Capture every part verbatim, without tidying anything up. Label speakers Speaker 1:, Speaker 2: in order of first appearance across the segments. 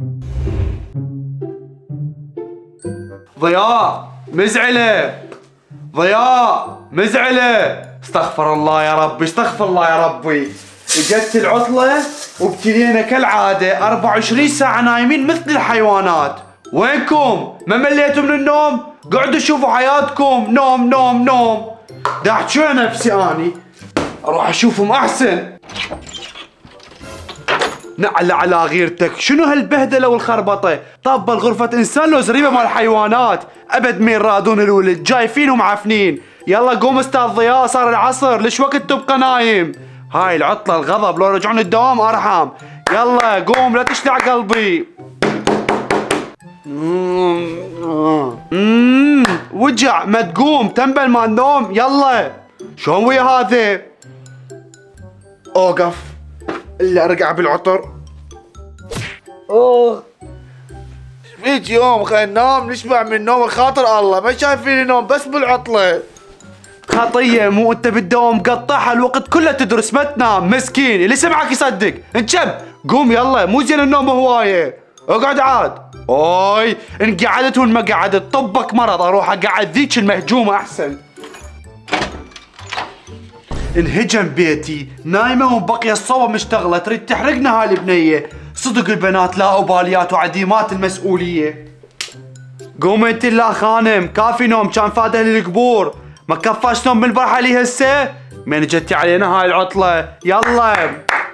Speaker 1: ضياء مزعلة، ضياء مزعلة، استغفر الله يا ربي، استغفر الله يا ربي. اجت العطلة وابتلينا كالعادة أربعة وعشرين ساعة نايمين مثل الحيوانات. وينكم؟ ما مليتوا من النوم؟ قعدوا شوفوا حياتكم، نوم نوم نوم. دا احكي على نفسي اني اروح اشوفهم احسن. نعلى على غيرتك، شنو هالبهدله والخربطه؟ طبل غرفه انسان لو زريبه مال حيوانات، ابد مين رادون الولد، جايفين ومعفنين. يلا قوم استاذ ضياء، صار العصر، ليش وقت تبقى نايم؟ هاي العطله الغضب، لو رجعون الدوام ارحم. يلا قوم لا تشلع قلبي. اممم وجع، ما تقوم تنبل مال النوم. يلا شلون ويا هذا؟ اوقف الا ارقع بالعطر. اوه فيك يوم خلينا ننام نشبع من النوم، خاطر الله ما شايفيني نوم بس بالعطله. خطيه مو انت بالدوام مقطعها الوقت كله تدرس ما تنام، مسكين اللي سمعك يصدق. انشب قوم يلا، مو زين النوم هوايه. اقعد عاد. اوي ان قعدت وان ما قعدت طبك مرض، اروح اقعد ذيك المهجومه احسن. انهجم بيتي نايمه وبقي الصوبه مشتغله، تريد تحرقنا هاي البنيه. صدق البنات لا اباليات وعديمات المسؤوليه. قوم انت لا خانم، كافي نوم كان فات اهل القبور. ما كفاش نوم بالبارحه لي هسه؟ من جتي علينا هاي العطله. يلا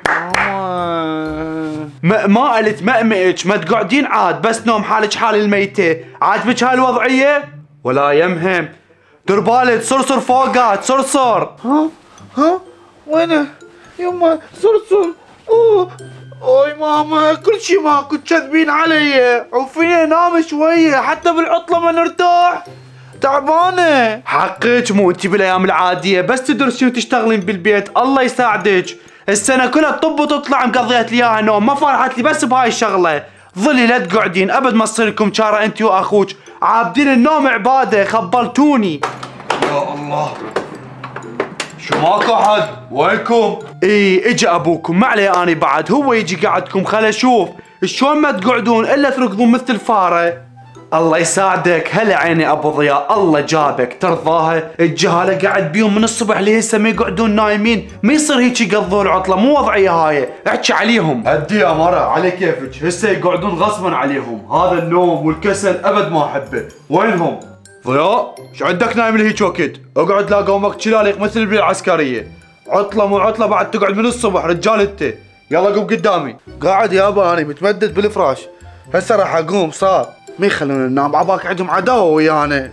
Speaker 1: ما ما قلت مأمئك ما تقعدين عاد، بس نوم حالك حال الميته. عاجبك هاي الوضعيه؟ ولا يمهم، دير بالك صرصر فوقات صرصر. ها ها وينه؟ يما صرصر. اوه اوي ماما كل شي ماكو، تكذبين علي. عوفيني انام شويه حتى بالعطله ما نرتاح، تعبانه. حقك مو انت بالايام العاديه بس تدرسين وتشتغلين بالبيت، الله يساعدك. السنه كلها طب وتطلع مقضيت لي اياها نوم، ما فرحت لي بس بهاي الشغله. ظلي لا تقعدين ابد ما تصير لكم شاره انت واخوك، عابدين النوم عباده، خبلتوني. يا الله شو ماكو احد؟ وينكم؟ اي اجى ابوكم، ما علي اني بعد، هو يجي قعدكم. خل اشوف شلون ما تقعدون الا تركضون مثل الفاره. الله يساعدك. هلا عيني ابو ضياء، الله جابك. ترضاها؟ الجهاله قاعد بيهم من الصبح لهسه ما يقعدون نايمين، ما يصير هيك يقضون العطله، مو وضعيه هاي. احكي عليهم. هدي يا مرة على كيفك، هسه يقعدون غصبا عليهم. هذا النوم والكسل ابد ما احبه. وينهم؟ ضياء شو عندك نايم لهيك وقت؟ اقعد لا قومك شلاليق مثل بالعسكريه. عطله مو عطله بعد تقعد من الصبح رجال انت. يلا قوم قدامي. قاعد يابا انا متمدد بالفراش، هسه راح اقوم صار. ما يخلونا ننام، عباك عندهم عداوه ويانا.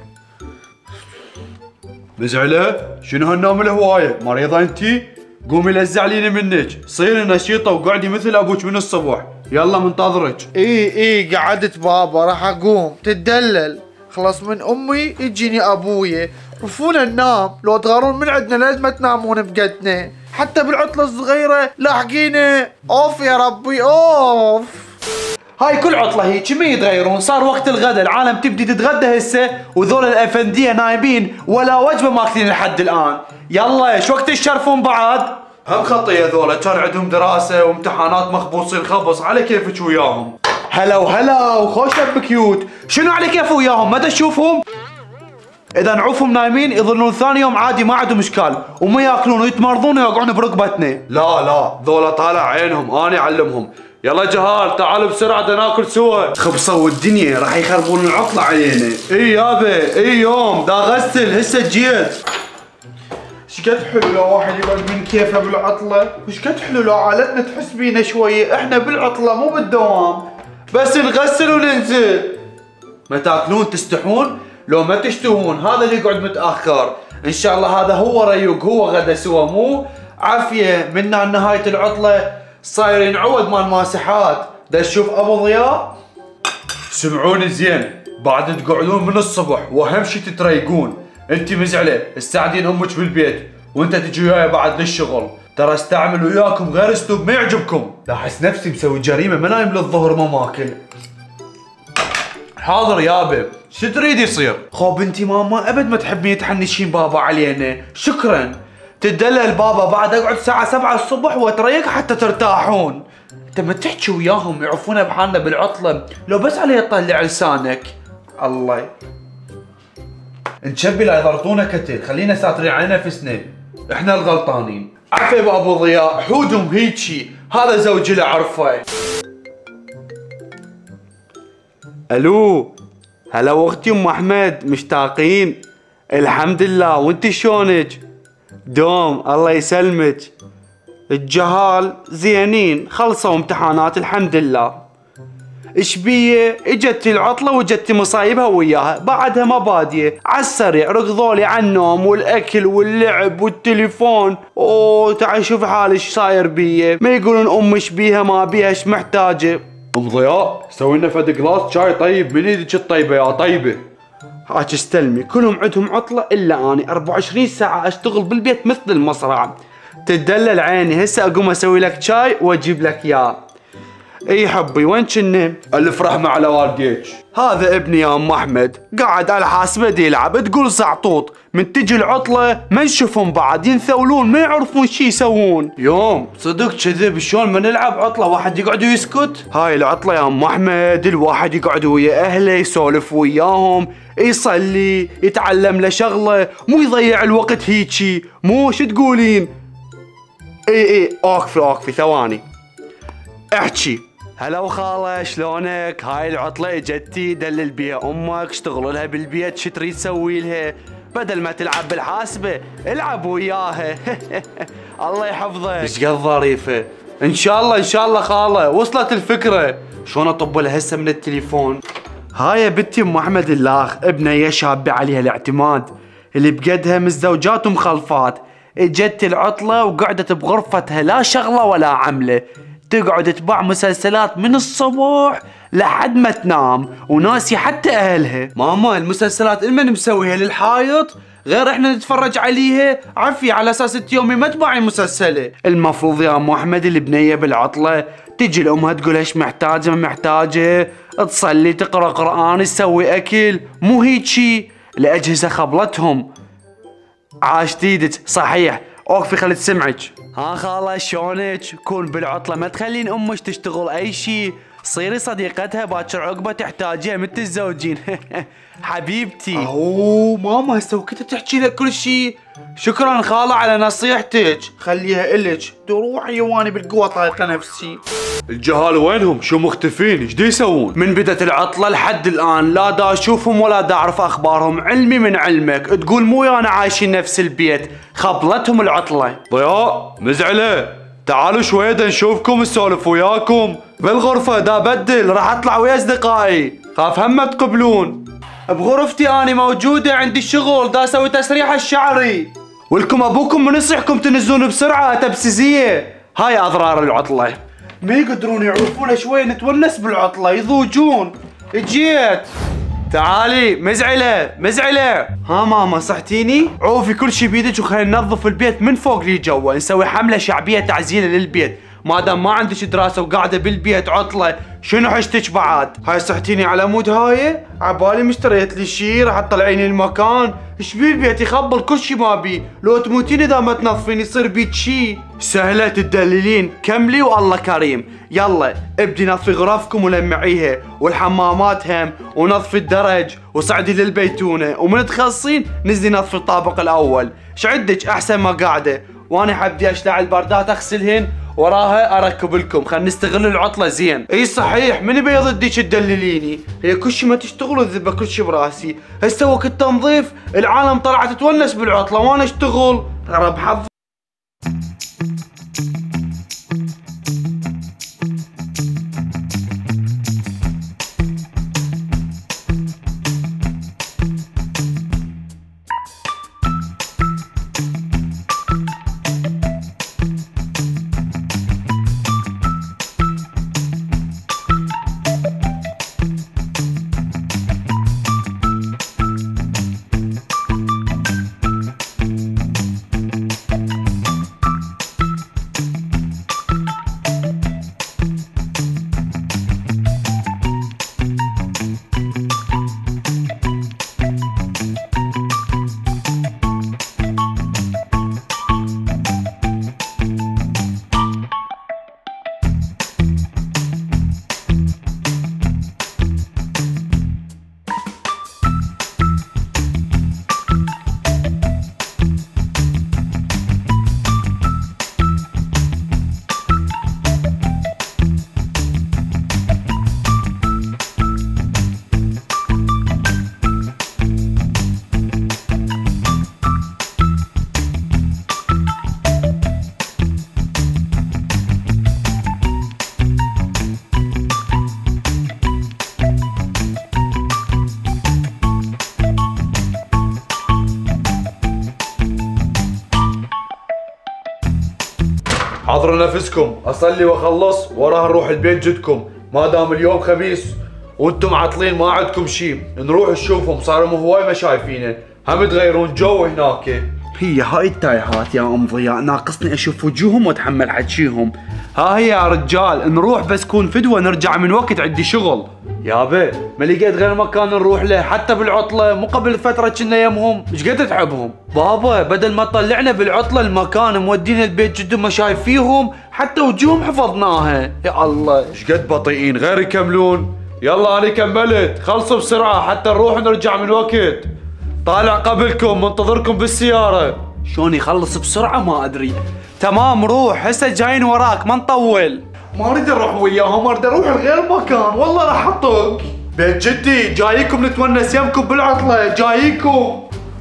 Speaker 1: مزعله؟ شنو هالنوم الهوايه؟ مريضه انتي؟ قومي لزعليني منك، صيري نشيطه وقعدي مثل ابوك من الصبح. يلا منتظرك. اي اي قعدت بابا، راح اقوم تدلل. خلص من امي يجيني ابويا. رفونا ننام، لو تغارون من عندنا لازم ما تنامون بقدنا، حتى بالعطله الصغيره لاحقينا. اوف يا ربي اوف. هاي كل عطله هيك ما يتغيرون، صار وقت الغداء، العالم تبدي تتغدى هسه وذول الافنديه نايمين ولا وجبه ماكلين لحد الان. يلا ايش وقت تشرفون بعد؟ هم خطيه ذولا كان عندهم دراسه وامتحانات مخبوصين خبص، على كيفك وياهم. هلا وهلا وخوشه بكيوت. شنو على كيف وياهم؟ ما تشوفهم؟ اذا نعوفهم نايمين يظلون ثاني يوم عادي ما عندهم اشكال، وما ياكلون ويتمرضون ويقعون برقبتنا. لا لا ذولا طالع عينهم، انا اعلمهم. يلا جهال تعالوا بسرعه بدنا ناكل سوا. خبصه والدنيا راح يخربون العطله علينا. اي يابا اي يوم دا غسل هسه جيت. شقد حلو لو واحد يقعد من كيفه بالعطله، وشقد حلو لو عائلتنا تحس بينا شويه، احنا بالعطله مو بالدوام، بس نغسل وننزل. ما تاكلون تستحون؟ لو ما تشتهون هذا اللي يقعد متاخر. ان شاء الله هذا هو ريوق، هو غدا سوا، مو عافيه. منا نهايه العطله صاير ينعود مال ماسحات. دا تشوف ابو ضياء؟ سمعوني زين، بعد تقعدون من الصبح واهم شي تتريقون. انت مزعله استعدين امك بالبيت وانت تجي وياي بعد للشغل، ترى استعمل وياكم غير اسلوب ما يعجبكم. احس نفسي مسوي جريمه، ما نايم للظهر ما ماكل. حاضر يابا، شو تريد يصير؟ خو بنتي ماما ابد ما تحبين تحنشين بابا علينا، شكرا. تدلل بابا بعد اقعد الساعة سبعة الصبح واتريق حتى ترتاحون. انت ما تحكي وياهم يعرفونا بحالنا بالعطلة، لو بس عليه تطلع لسانك. الله نشبي لا يضرطونا كتل، خلينا ساترين على نفسنا، احنا الغلطانين. عفا بابو ضياء، حودهم هيجي، هذا زوجي اللي اعرفه. الو، هلا واختي ام احمد، مشتاقين؟ الحمد لله، وانت شلونك؟ دوم الله يسلمك. الجهال زينين، خلصوا امتحانات الحمد لله. ايش بيه؟ اجت العطله وجت مصايبها وياها، بعدها ما باديه، عالسريع ركضولي على النوم والاكل واللعب والتليفون. اوه تعال شوف حالي ايش صاير بيه، ما يقولون امي ايش بيها ما بيها ايش محتاجه. ام ضياء سوي لنا فد جلاس شاي طيب من ايدك الطيبه يا طيبه. هاك استلمي، كلهم عندهم عطله الا اني أربعة وعشرين ساعه اشتغل بالبيت مثل المصرعه. تدلل عيني، هسه اقوم اسوي لك شاي واجيب لك اياه. اي حبي وين كنا؟ الف رحمه على والديك. هذا ابني يا ام احمد قاعد على حاسبه يلعب، تقول زعطوط، من تجي العطله ما نشوفهم بعد، ينثولون ما يعرفون شي يسوون. يوم صدق كذب، شلون ما نلعب عطله واحد يقعد ويسكت؟ هاي العطله يا ام احمد الواحد يقعد ويا اهله يسولف وياهم، يصلي يتعلم له شغله، مو يضيع الوقت هيجي. مو شو تقولين؟ اي اي اوقفي اوقفي ثواني احكي. هلا وخاله شلونك؟ هاي العطله اجتي دلل بيها امك، اشتغل لها بالبيت، شو تريد تسوي لها؟ بدل ما تلعب بالحاسبه العب وياها. الله يحفظك. ايش قد ظريفه. ان شاء الله ان شاء الله خاله وصلت الفكره. شلون اطب لها هسه من التليفون؟ هاي يا بنتي ام احمد الاخ، ابنيه شابه عليها الاعتماد، اللي بقدها متزوجات ومخلفات، اجت العطله وقعدت بغرفتها لا شغله ولا عمله، تقعد تباع مسلسلات من الصبح لحد ما تنام، وناسي حتى اهلها. ماما المسلسلات المن مسويها للحايط؟ غير احنا نتفرج عليها عفي على اساس انت يومي ما تباعي مسلسله. المفروض يا ام احمد البنيه بالعطله تجي لامها تقول ايش محتاجه ما محتاجه، تصلي تقرا قران تسوي اكل، مو هيجي. الاجهزه خبلتهم. عاش تيدك صحيح. اوقفي خلي تسمعك. ها خاله شلونك؟ كون بالعطله ما تخلين امك تشتغل اي شيء، صيري صديقتها باكر عقبه تحتاجيها مثل الزوجين. حبيبتي. اوه ماما هسه وقتها تحكي لك كل شيء. شكرا خاله على نصيحتك، خليها الك، تروحي واني بالقوه طايقه نفسي. الجهال وينهم؟ شو مختفين؟ ايش دي يسوون؟ من بدت العطله لحد الان لا دا اشوفهم ولا دا اعرف اخبارهم، علمي من علمك، تقول مو انا عايشين نفس البيت، خبلتهم العطله. ضياء مزعله، تعالوا شويه دا نشوفكم نسولف وياكم بالغرفه، دا بدل راح اطلع ويا اصدقائي، خاف هم ما تقبلون. بغرفتي اني موجوده عندي شغل، دا اسوي تسريح الشعري، ولكم ابوكم من يصيحكم تنزلون بسرعه تبسيزيه. هاي اضرار العطله، ما يقدرون يعرفون شوي نتونس بالعطله يضوجون. جيت تعالي مزعله مزعله. ها ماما صحتيني؟ عوفي كل شي بيدك وخلينا ننظف البيت من فوق لي جوا، نسوي حمله شعبيه تعزيله للبيت، ما دام ما عندك دراسه وقاعده بالبيت عطله، شنو حشتك بعد؟ هاي صحتيني على مود هاي؟ عبالي مشتريت لي شي راح تطلعيني المكان، ايش بيه البيت يخبل كل شي ما بي، لو تموتين اذا ما تنظفين يصير بيك شي. سهله تدللين، كملي والله كريم. يلا ابدي نظفي غرفكم ولمعيها، والحمامات هم، ونظفي الدرج، وصعدي للبيتونه، ومن تخلصين نزلي نظفي الطابق الاول، شعدك احسن ما قاعده، وانا حبدي اشلع البردات اغسلهن، وراها اركب لكم، خلينا نستغل العطله زين. اي صحيح، من يبي يضدك تدلليني؟ هي كل شيء ما تشتغلوا ذبه كل شيء براسي، هسه وقت التنظيف العالم طلعت تتونس بالعطله وانا اشتغل، غرب حظ. حضروا نفسكم اصلي واخلص وراها نروح البيت جدكم، ما دام اليوم خميس وانتم عاطلين ما عندكم شيء، نروح نشوفهم صاروا هواي ما شايفينه، هم تغيرون جو هناك.
Speaker 2: هي هاي التايهات يا ام ضياء ناقصني اشوف وجوههم واتحمل حكيهم.
Speaker 1: ها هي يا رجال نروح بس كون فدوه نرجع من وقت عندي شغل. يابا ما لقيت غير مكان نروح له حتى بالعطله، مو قبل فتره كنا يمهم ايش قد تحبهم. بابا بدل ما طلعنا بالعطله المكان مودينا البيت جد ما شايفيهم حتى وجوههم حفظناها. يا الله ايش قد بطيئين، غير يكملون. يلا انا كملت، خلصوا بسرعه حتى نروح ونرجع من وقت. طالع قبلكم منتظركم بالسياره.
Speaker 2: شلون يخلص بسرعه ما ادري. تمام روح هسه جايين وراك ما نطول.
Speaker 1: ما اريد اروح وياهم، اريد اروح لغير مكان والله راح اطق. بيت جدي جايكم نتونس يمكم بالعطله جايكم.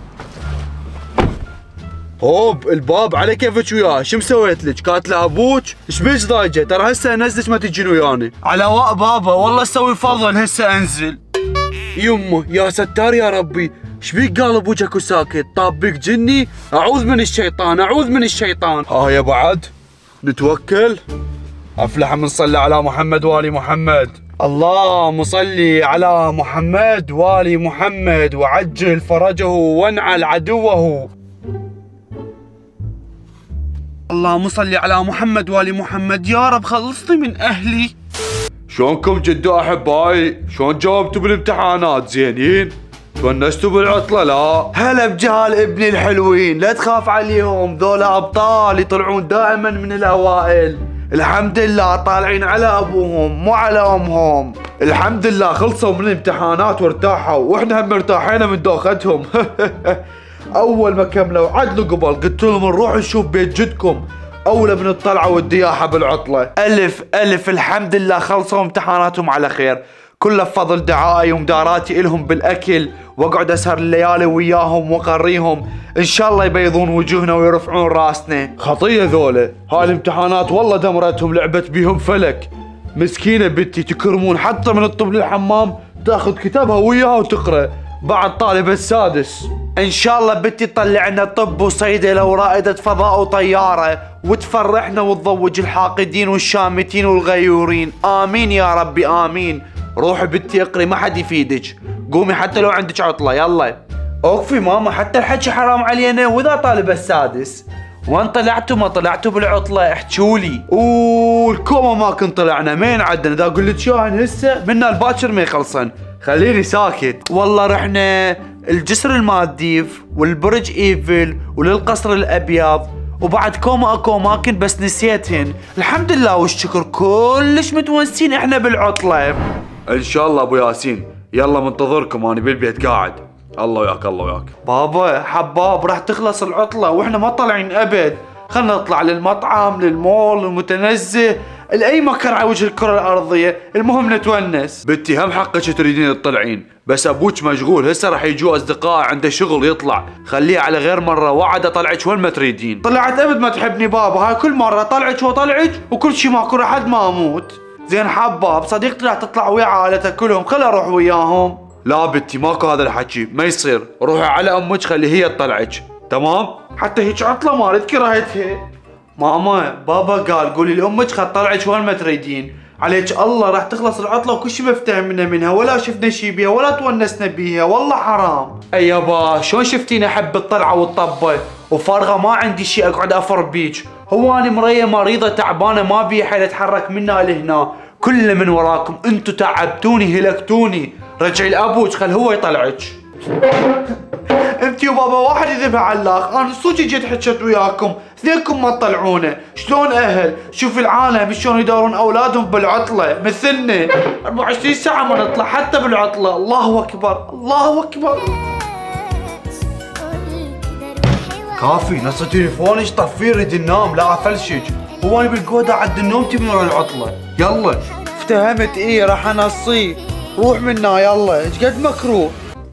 Speaker 1: هوب الباب على كيفك وياه، شو مسويت لك؟ كاتله ابوك؟ ايش بيك ضايجه؟ ترى هسه انزلك ما تجين وياني.
Speaker 2: على واء بابا والله اسوي فضل هسه انزل.
Speaker 1: يمه يا ستار يا ربي، ايش بيك قال ابوك اكو ساكت؟ طاب بيك جني؟ اعوذ من الشيطان اعوذ من الشيطان. ها يا بعد نتوكل. افلح من صلى على محمد وآل محمد. اللهم صل على محمد وآل محمد وعجل فرجه وانعل عدوه.
Speaker 2: اللهم صل على محمد وآل محمد. يا رب خلصني من اهلي.
Speaker 1: شلونكم جدو احبائي؟ شلون جاوبتوا بالامتحانات؟ زينين؟ تونستوا بالعطله؟ لا
Speaker 2: هلا بجهال ابني الحلوين، لا تخاف عليهم، ذولا ابطال يطلعون دائما من الاوائل. الحمد لله طالعين على ابوهم مو على امهم.
Speaker 1: الحمد لله خلصوا من الامتحانات وارتاحوا، واحنا هم ارتاحينا من دوختهم. اول ما كملوا عدلوا قبل قلت لهم نروح نشوف بيت جدكم اولى من الطلعه والدياحه بالعطله.
Speaker 2: الف الف الحمد لله خلصوا امتحاناتهم على خير، كله بفضل دعائي ومداراتي الهم بالاكل، واقعد اسهر الليالي وياهم واقريهم، ان شاء الله يبيضون وجوهنا ويرفعون راسنا.
Speaker 1: خطيه ذولا، هاي الامتحانات والله دمرتهم لعبت بيهم فلك. مسكينه بنتي تكرمون حتى من الطب للحمام تاخذ كتابها وياها وتقرا، بعد طالبه السادس.
Speaker 2: ان شاء الله بنتي تطلع لنا طب وصيدله ورائده فضاء وطياره وتفرحنا وتضوج الحاقدين والشامتين والغيورين، امين يا ربي امين. روحي بنتي اقري ما حد يفيدك، قومي حتى لو عندك عطله. يلا اوقفي ماما حتى الحكي حرام علينا، واذا طالبه السادس وين طلعتوا ما طلعتوا بالعطله احكولي.
Speaker 1: اوه الكومه ما كن طلعنا، مين عدنا؟ اذا اقول لك اياهن هسه منا الباكر ما يخلصن، خليني ساكت.
Speaker 2: والله رحنا الجسر المالديف والبرج ايفل وللقصر الابيض وبعد كوما اكو اماكن بس نسيتهن. الحمد لله والشكر كلش متونسين احنا بالعطله.
Speaker 1: ان شاء الله ابو ياسين، يلا منتظركم انا بالبيت قاعد. الله وياك الله وياك.
Speaker 2: بابا حباب راح تخلص العطله واحنا ما طالعين ابد، خلنا نطلع للمطعم للمول المتنزه لاي مكان على وجه الكره الارضيه، المهم نتونس.
Speaker 1: بنتي هم حقك تريدين تطلعين، بس ابوك مشغول هسه راح يجوا اصدقاء عنده شغل يطلع، خليه على غير مره وعد اطلعك وين ما تريدين.
Speaker 2: طلعت ابد ما تحبني بابا، هاي كل مره طلعك وطلعك وكل شي ماكو لحد ما اموت. زين حباب صديقتي راح تطلع ويا عائلتها كلهم، خلي اروح وياهم.
Speaker 1: لا بنتي ماكو هذا الحكي، ما يصير، روحي على امك خلي هي تطلعك، تمام؟
Speaker 2: حتى هيك عطله ما اريد كرهتها. ماما بابا قال قولي لامك خل طلعك وين ما تريدين، عليك الله راح تخلص العطله وكل شيء ما فتهمنا منها ولا شفنا شي بيها ولا تونسنا بيها، والله حرام.
Speaker 1: اي يابا شلون شفتيني احب الطلعه والطبه
Speaker 2: وفارغه ما عندي شي اقعد افر بيك، هو انا مريه مريضه تعبانه ما بي حيل اتحرك منا لهنا، كله من وراكم انتو تعبتوني هلكتوني، رجعي لابوك خل هو يطلعك. انتي وبابا واحد يذبح على الاخ، انا صدق جيت حكيت وياكم، اثنينكم ما تطلعونه، شلون اهل؟ شوف العالم شلون يدورون اولادهم بالعطله مثلنا، أربعة وعشرين ساعة ما نطلع حتى بالعطله، الله اكبر الله اكبر.
Speaker 1: كافي نص تليفونك طفيه ريد النوم لا افلشج، هو انا بالقوده عد النوم تبي ورا العطله، يلا.
Speaker 2: افتهمت ايه راح انصيه، روح منا يلا ايش قد مكروه.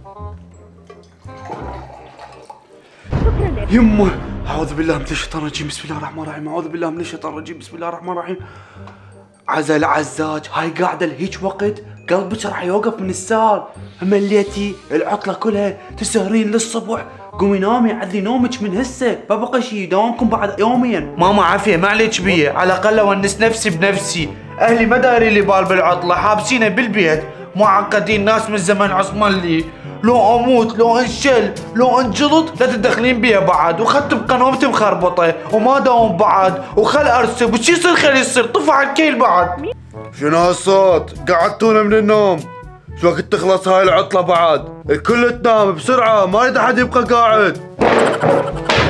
Speaker 1: يمه اعوذ بالله من الشيطان الرجيم بسم الله الرحمن الرحيم، اعوذ بالله من الشيطان الرجيم بسم الله الرحمن الرحيم. عزل عزاج هاي قاعده لهيج وقت
Speaker 2: قلبك راح يوقف من السهر. مليتي العطلة كلها تسهرين للصبح. قومي نامي عدلي نومك من هسه، ما بقى شي دوامكم بعد يومين. ماما عافية ما عليك بيه، على الأقل أونس نفسي بنفسي. أهلي ما داري لي بال بالعطلة، حابسينه بالبيت، معقدين ناس من زمن عثمان لي. لو اموت لو انشل لو انجلط لا تدخلين بيها بعد، وخدت تبقى نومتي مخربطه وما داوم بعد، وخل ارسب وشي يصير خلي يصير طفى الكيل بعد.
Speaker 1: شنو هالصوت؟ قعدتونا من النوم. شو وقت تخلص هاي العطلة بعد؟ الكل تنام بسرعة، ما يريد احد يبقى قاعد.